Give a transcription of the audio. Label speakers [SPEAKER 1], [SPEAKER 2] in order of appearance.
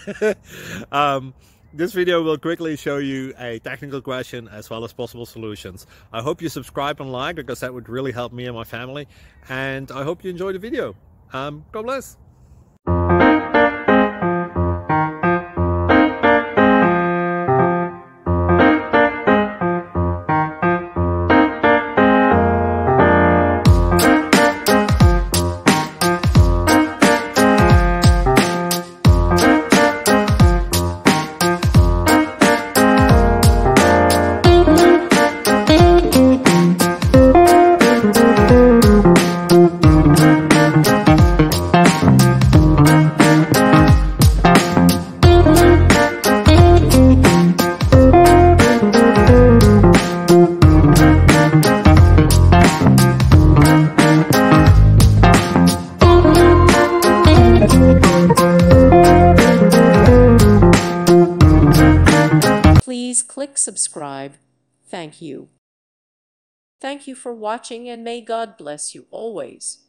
[SPEAKER 1] This video will quickly show you a technical question as well as possible solutions. I hope you subscribe and like, because that would really help me and my family. And I hope you enjoy the video. God bless.
[SPEAKER 2] Please click subscribe. Thank you. Thank you for watching, and may God bless you always.